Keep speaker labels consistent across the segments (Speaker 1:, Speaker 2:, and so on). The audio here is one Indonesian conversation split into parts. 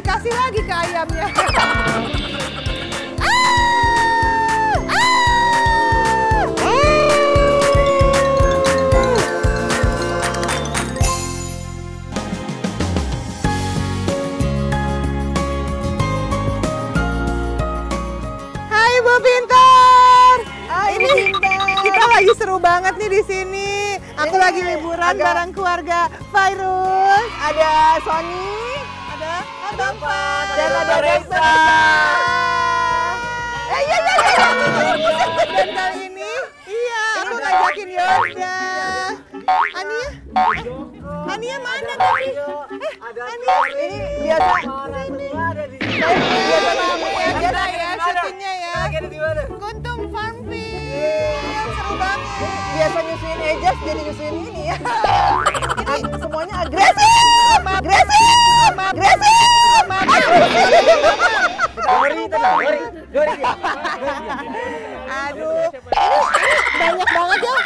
Speaker 1: dikasih lagi ke ayamnya. Hai Bu Pintar. Ini kita lagi seru banget nih di sini. Aku lagi liburan bareng keluarga Virus.
Speaker 2: Ada Sony,
Speaker 1: Ada Abang Fat.
Speaker 2: dan ada Reza.
Speaker 1: Dan kali ini, aku ngajakin Yoda. Ania? Ania mana tadi? Ania?
Speaker 2: Ini biasa.
Speaker 1: Biasa ya, syutingnya ya. Kuntum Farmfield. Seru banget.
Speaker 2: Biasa nyusuin Ejas jadi nyusuin ini ya. Semuanya agresif. Agresif. Agresif.
Speaker 1: Aduh, banyak banget ya.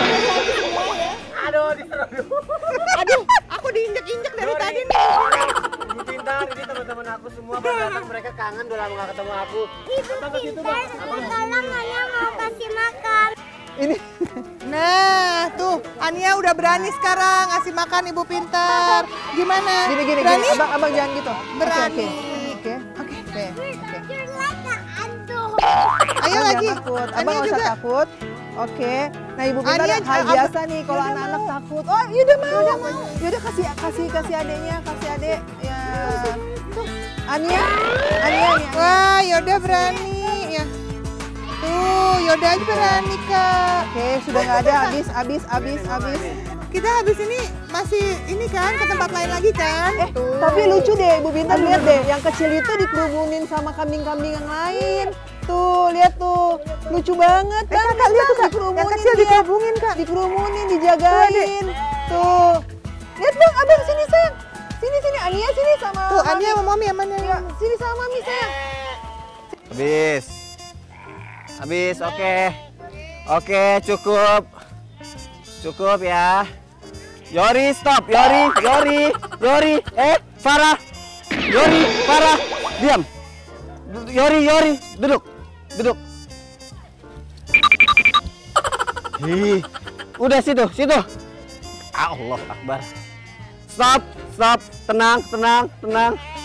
Speaker 1: Aduh, aku diinjek-injek dari tadi nih.
Speaker 3: Ibu Pintar, ini teman-teman aku semua baru datang, mereka kangen udah lama gak ketemu aku.
Speaker 4: Tolong Ania mau kasih makan.
Speaker 2: Ini
Speaker 1: Nah, tuh Ania udah berani sekarang ngasih makan Ibu Pintar. Gimana?
Speaker 2: gini.
Speaker 1: Berani?
Speaker 2: Abang jangan gitu.
Speaker 1: Berani.
Speaker 2: Oke.
Speaker 4: You're like an hantu.
Speaker 1: Ayo lagi.
Speaker 2: Jangan takut. Abang
Speaker 1: Ania
Speaker 2: nggak usah
Speaker 1: juga.
Speaker 2: takut. Oke. Nah Ibu Pintar
Speaker 1: Ania,
Speaker 2: hal biasa nih kalau
Speaker 1: Yaudah
Speaker 2: anak-anak
Speaker 1: mau.
Speaker 2: takut. Oh yaudah mau. Yaudah kasih adeknya, kasih adek. Ya. Ania.
Speaker 1: Wah, Yoda berani ya. Tuh, Yoda aja berani, Kak.
Speaker 2: Oke, sudah nggak ada. Habis.
Speaker 1: Kita habis ini masih ini kan ke tempat lain lagi kan? Tuh.
Speaker 2: Tapi lucu deh Ibu Pintar, lihat deh. Yang kecil itu dikerumunin sama kambing-kambing yang lain. Tuh, lihat tuh. Lucu banget kan?
Speaker 1: Kak, lihat tuh, Kak.
Speaker 2: Dikerumunin
Speaker 1: Yang kecil
Speaker 2: dia.
Speaker 1: dikerumunin, Kak.
Speaker 2: Dikerumunin, dijagain. Tuh. Lihat Bang, Abang sini sayang. Sini, Ania sini sama
Speaker 1: Tuh,
Speaker 2: Mami.
Speaker 1: Ania sama Mami yang mana?
Speaker 2: Ya, sini sama Mami sayang.
Speaker 3: Habis, oke, cukup ya. Yori, stop, Yori, Farah, diam. Yori, duduk. Ih, udah situ. Allah Akbar. Stop, tenang.